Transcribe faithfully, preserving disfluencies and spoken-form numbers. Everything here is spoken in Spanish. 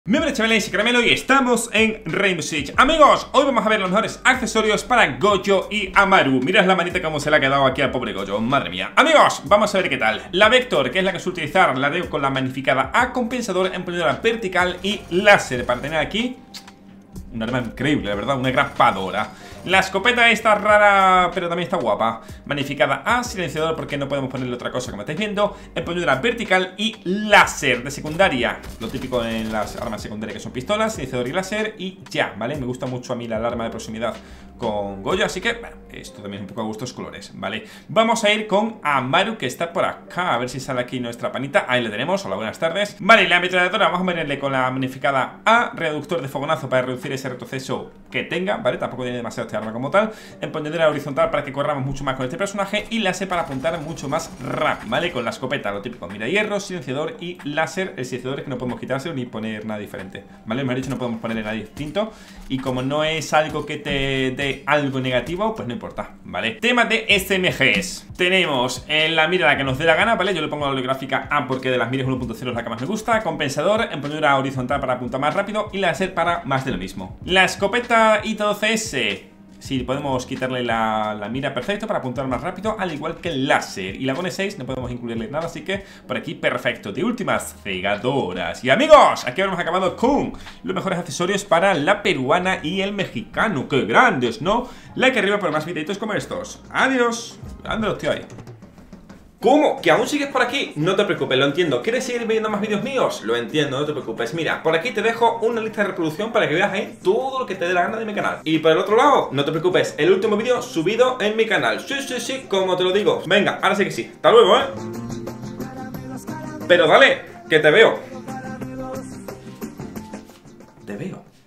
Bienvenidos chavales y caramelo y estamos en Rainbow Six. Amigos, hoy vamos a ver los mejores accesorios para Goyo y Amaru. Mirad la manita como se le ha quedado aquí al pobre Goyo, madre mía. Amigos, vamos a ver qué tal. La Vector, que es la que suelo utilizar, la de con la magnificada A, compensador, empuñadura vertical y láser. Para tener aquí un arma increíble, la verdad, una grapadora. La escopeta esta rara, pero también está guapa. Magnificada A, silenciador porque no podemos ponerle otra cosa como estáis viendo. Empuñadura vertical y láser de secundaria. Lo típico en las armas secundarias que son pistolas, silenciador y láser y ya, ¿vale? Me gusta mucho a mí la alarma de proximidad con Goyo, así que, bueno, esto también es un poco a gustos colores, ¿vale? Vamos a ir con Amaru, que está por acá. A ver si sale aquí nuestra panita. Ahí la tenemos, hola, buenas tardes. Vale, la ametralladora vamos a ponerle con la magnificada A. Reductor de fogonazo para reducir ese retroceso que tenga, ¿vale? Tampoco tiene demasiado este arma como tal. Empuñadura horizontal para que corramos mucho más con este personaje. Y láser para apuntar mucho más rápido, ¿vale? Con la escopeta, lo típico, mira hierro, silenciador y láser. El silenciador es que no podemos quitárselo ni poner nada diferente, ¿vale? Me ha dicho no podemos ponerle nada distinto. Y como no es algo que te dé algo negativo, pues no importa, ¿vale? Tema de S M Gs. Tenemos en la mira la que nos dé la gana, ¿vale? Yo le pongo la holográfica A porque de las miras uno punto cero es la que más me gusta. Compensador, empuñadura horizontal para apuntar más rápido y láser para más de lo mismo. La escopeta I doce S. Sí, podemos quitarle la, la mira perfecto para apuntar más rápido, al igual que el láser. Y la Gone seis no podemos incluirle nada, así que por aquí perfecto. De últimas, cegadoras. Y amigos, aquí habremos acabado con los mejores accesorios para la peruana y el mexicano. ¡Qué grandes!, ¿no? Like arriba por más videitos como estos. ¡Adiós! ¡Ande los tío ahí! ¿Cómo? ¿Que aún sigues por aquí? No te preocupes, lo entiendo. ¿Quieres seguir viendo más vídeos míos? Lo entiendo, no te preocupes. Mira, por aquí te dejo una lista de reproducción para que veas ahí todo lo que te dé la gana de mi canal. Y por el otro lado, no te preocupes, el último vídeo subido en mi canal. Sí, sí, sí, como te lo digo. Venga, ahora sí que sí. Hasta luego, ¿eh? Pero dale, que te veo. Te veo.